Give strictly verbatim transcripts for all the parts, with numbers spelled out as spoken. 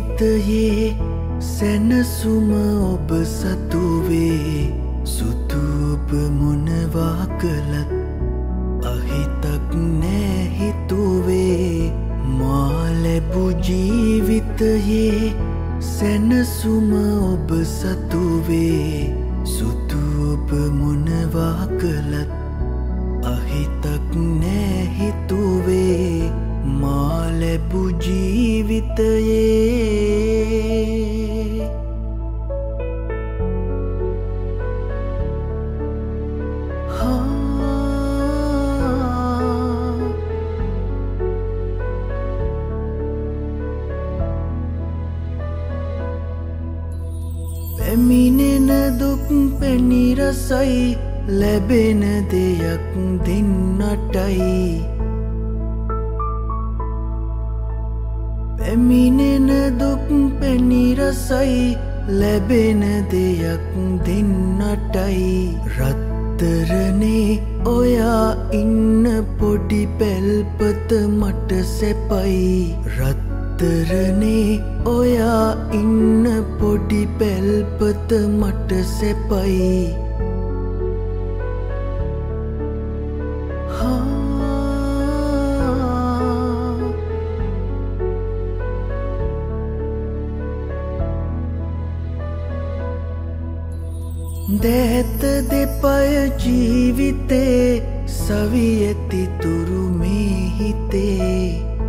ජීවිතයේ සැනසුම ඔබ සතුවේ සුතුප මොනවා කළත් අහිතක් නෑ හිතුවේ මා ලැබූ ජීවිතයේ සැනසුම ඔබ සතුවේ සුතුප මොනවා කළත් අහිතක් නෑ හිතුවේ මා ලැබූ ජීවිතයේ පැමිණෙන දුක් පැණි රසයි ලැබෙන දෙයක් දෙන්නටයි පැමිණෙන දුක් පැණි රසයි ලැබෙන දෙයක් දෙන්නටයි රත්තරනේ ඔයා ඉන්න පොඩි පැල්පත මට සැපයි රත්තරනේ ඔයා ඉන්න පොඩි පැල්පත මට සැපයි දැත දෙපය ජීවිතේ සවියති තුරු මේ හිතේ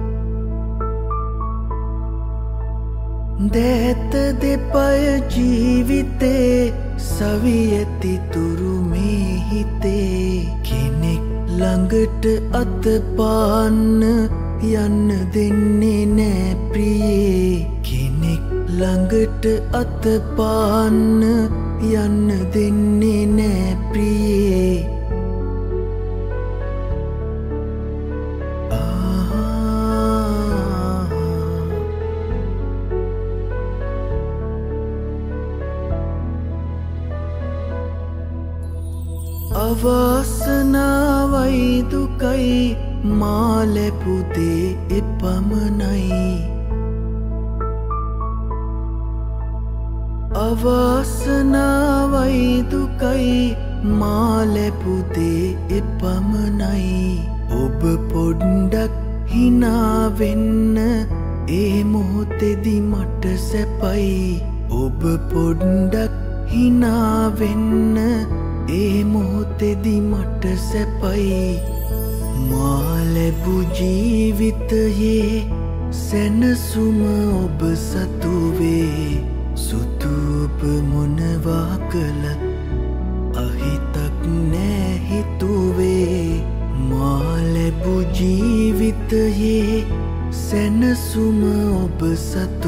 දැත දෙපය ජීවිතේ සවියති තුරු මේ හිතේ කෙනෙක් ළඟට අත පාන්න යන්න දෙන්නේ නෑ ප්‍රියේ කෙනෙක් ළඟට අත පාන්න යන්න දෙන්නේ නෑ ප්‍රියේ අවාසනාවයි දුකයි මා ලැබූ දේ එපමණයි අවාසනාවයි දුකයි මා ලැබූ දේ එපමණයි ඔබ පොඩ්ඩක් හිනා වෙන්න ඒ මොහොතේදී මට සැපයි ඔබ පොඩ්ඩක් හිනා වෙන්න ඒ මොහොතේදී මට සැපයි මා ලැබූ ජීවිතයේ සැනසුම ඔබ සතුවේ සුතුප මොනවා කළත් අහිතක් නෑ හිතුවේ මා ලැබූ ජීවිතයේ සැනසුම ඔබ සතුවේ